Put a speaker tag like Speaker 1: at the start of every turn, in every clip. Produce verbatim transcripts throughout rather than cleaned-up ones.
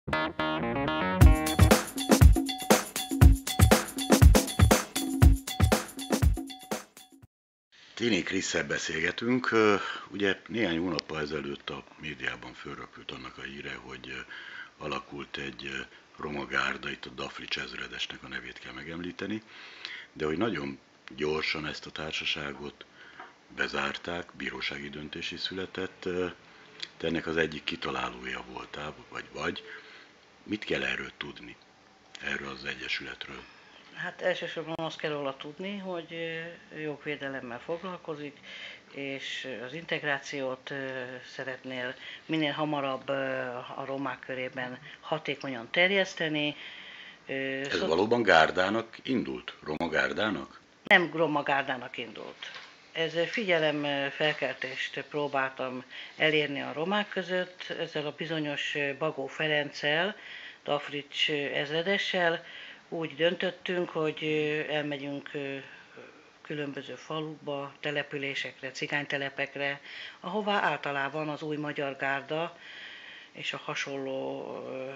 Speaker 1: Tini Krisszel beszélgetünk. Ugye néhány hónappal ezelőtt a médiában fölröpült annak a híre, hogy alakult egy roma gárda, itt a Dafrics ezredesnek a nevét kell megemlíteni, de hogy nagyon gyorsan ezt a társaságot bezárták, bírósági döntés is született, te ennek az egyik kitalálója voltál, vagy vagy. Mit kell erről tudni, erről az egyesületről?
Speaker 2: Hát elsősorban azt kell róla tudni, hogy jogvédelemmel foglalkozik, és az integrációt szeretnél minél hamarabb a romák körében hatékonyan terjeszteni.
Speaker 1: Ez Szok... valóban gárdának indult? Roma gárdának?
Speaker 2: Nem roma gárdának indult. Ez figyelemfelkeltést próbáltam elérni a romák között, ezzel a bizonyos Bagó Ferenccel, Dafrics ezredessel. Úgy döntöttünk, hogy elmegyünk különböző falukba, településekre, cigánytelepekre, ahová általában az új magyar gárda és a hasonló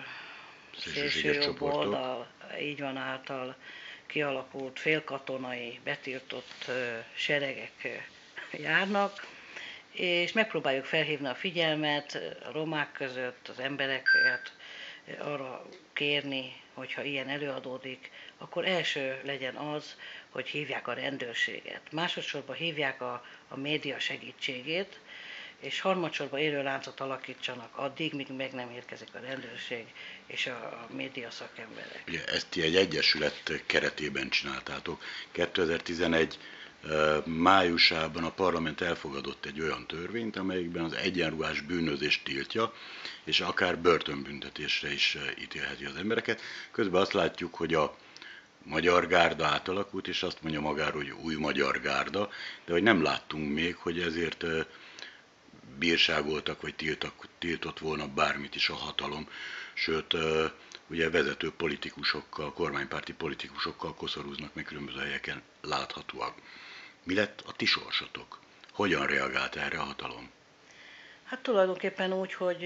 Speaker 2: szélsőjobb oldal, így van, által kialakult félkatonai, betiltott seregek járnak, és megpróbáljuk felhívni a figyelmet a romák között, az embereket, arra kérni, hogyha ilyen előadódik, akkor első legyen az, hogy hívják a rendőrséget. Másodszorban hívják a, a média segítségét, és harmadsorban élőláncot alakítsanak addig, míg meg nem érkezik a rendőrség és a, a média szakemberek.
Speaker 1: Ugye ezt ti egy egyesület keretében csináltátok. kétezer-tizenegy májusában a parlament elfogadott egy olyan törvényt, amelyikben az egyenruhás bűnözést tiltja, és akár börtönbüntetésre is ítélheti az embereket. Közben azt látjuk, hogy a magyar gárda átalakult, és azt mondja magáról, hogy új magyar gárda, de hogy nem láttunk még, hogy ezért bírságoltak, vagy tiltak, tiltott volna bármit is a hatalom, sőt, ugye vezető politikusokkal, kormánypárti politikusokkal koszorúznak meg különböző helyeken láthatóak. Mi lett a ti sorsotok? Hogyan reagált erre a hatalom?
Speaker 2: Hát tulajdonképpen úgy, hogy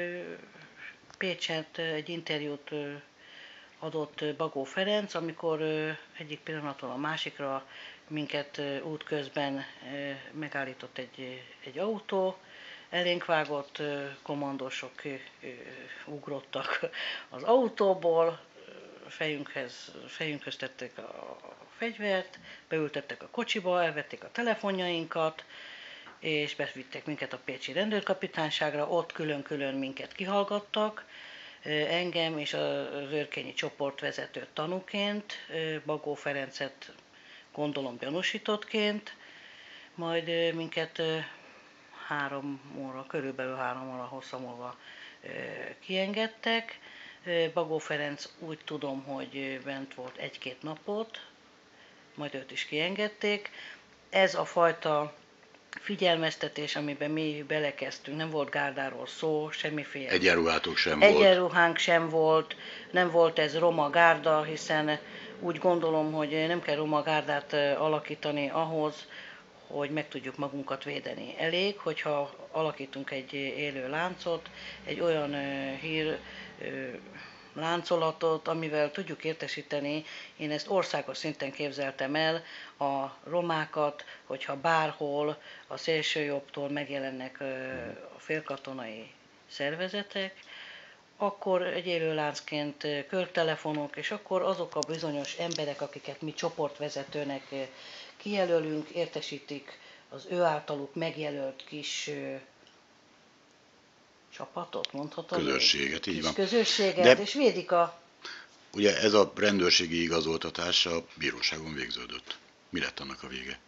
Speaker 2: Pécset egy interjút adott Bagó Ferenc, amikor egyik pillanatról a másikra minket útközben megállított egy, egy autó, elénk vágott, kommandósok ugrottak az autóból, fejünkhez, fejünkhöz tették a fegyvert, beültettek a kocsiba, elvették a telefonjainkat, és bevitték minket a pécsi rendőrkapitányságra, ott külön-külön minket kihallgattak, engem és az őrkényi csoportvezetőt tanúként, Bagó Ferencet gondolom gyanúsítottként, majd minket három óra, körülbelül három óra hossza múlva kiengedtek. Bagó Ferenc úgy tudom, hogy bent volt egy-két napot, majd őt is kiengedték. Ez a fajta figyelmeztetés, amiben mi belekezdtünk, nem volt gárdáról szó, semmiféle.
Speaker 1: Egyenruhátok sem volt.
Speaker 2: Egyenruhánk sem volt, nem volt ez roma gárda, hiszen úgy gondolom, hogy nem kell roma gárdát alakítani ahhoz, hogy meg tudjuk magunkat védeni. Elég, hogyha alakítunk egy élő láncot, egy olyan hír láncolatot, amivel tudjuk értesíteni, én ezt országos szinten képzeltem el, a romákat, hogyha bárhol a szélsőjobbtól megjelennek a félkatonai szervezetek, akkor egy élőláncként körtelefonok, és akkor azok a bizonyos emberek, akiket mi csoportvezetőnek kijelölünk, értesítik az ő általuk megjelölt kis csapatot, mondhatom?
Speaker 1: Közösséget, így van.
Speaker 2: Közösséget, de és védik a...
Speaker 1: Ugye ez a rendőrségi igazoltatás a bíróságon végződött. Mi lett annak a vége?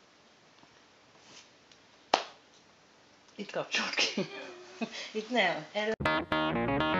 Speaker 2: Itt kapcsolt ki. Itt nem. Erről...